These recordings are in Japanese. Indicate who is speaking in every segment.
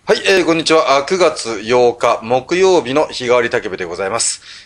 Speaker 1: はい、こんにちは。9月8日木曜日の日替わり竹部でございます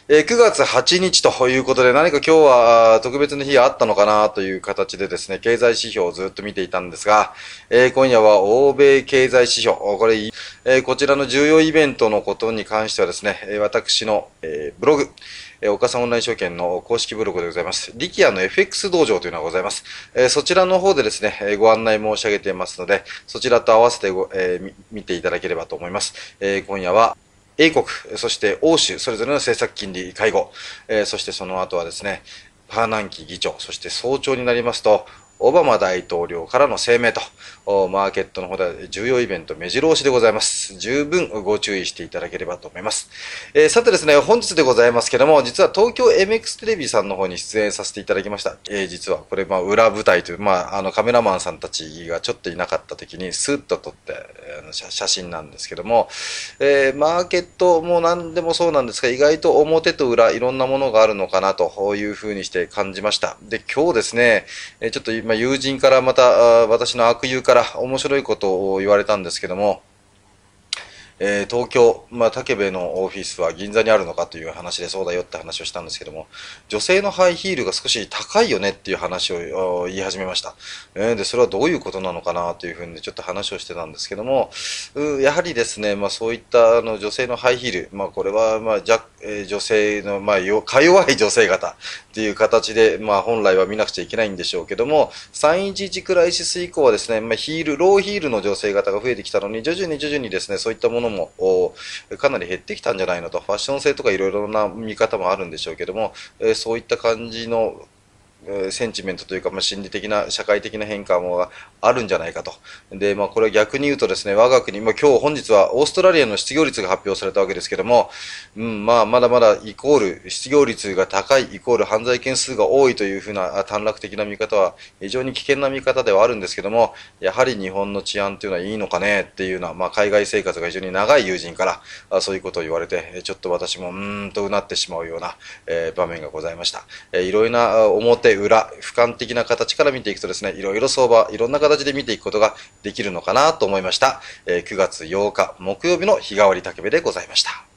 Speaker 1: 。9月8日ということで何か今日は特別な日があったのかなという形でですね、経済指標をずっと見ていたんですが、今夜は欧米経済指標、これ、こちらの重要イベントのことに関してはですね、私の、ブログ、岡さんオンライン証券の公式ブログでございます。力也の FX 道場というのがございます。そちらの方でですね、ご案内申し上げていますので、そちらと合わせて見ていただければと思います。今夜は、英国、そして欧州、それぞれの政策金利会合、そしてその後はですね、パーナンキ議長、そして早朝になりますと、オバマ大統領からの声明と、マーケットの方では重要イベント目白押しでございます。十分ご注意していただければと思います。さてですね、本日でございますけども、実は東京 MX テレビさんの方に出演させていただきました。実はこれ、裏舞台という、カメラマンさんたちがちょっといなかった時にスーッと撮って写真なんですけども、マーケットも何でもそうなんですが、意外と表と裏いろんなものがあるのかなというふうにして感じました。で、今日ですね、ちょっと今友人からまた私の悪友から面白いことを言われたんですけども、東京、竹部のオフィスは銀座にあるのかという話でそうだよって話をしたんですけども、女性のハイヒールが少し高いよねっていう話を言い始めました。で、それはどういうことなのかなというふうにちょっと話をしてたんですけども、やはりですね、そういった女性のハイヒール、これは女性の、か弱い女性方っていう形で、本来は見なくちゃいけないんでしょうけども、311クライシス以降はですね、ローヒールの女性方が増えてきたのに、徐々にですね、そういったものもかなり減ってきたんじゃないのと、ファッション性とかいろいろな見方もあるんでしょうけども、そういった感じのセンチメントというか、心理的な、社会的な変化もあるんじゃないかと。で、これは逆に言うとですね、我が国、今日本日はオーストラリアの失業率が発表されたわけですけども、まだまだイコール、失業率が高いイコール犯罪件数が多いというふうな短絡的な見方は非常に危険な見方ではあるんですけども、やはり日本の治安というのはいいのかねっていうのは、海外生活が非常に長い友人からそういうことを言われて、ちょっと私もとうなってしまうような、場面がございました。いろいろな表、裏、俯瞰的な形から見ていくとですね、いろいろ相場、いろんな形で見ていくことができるのかなと思いました。9月8日木曜日の日替わり竹部でございました。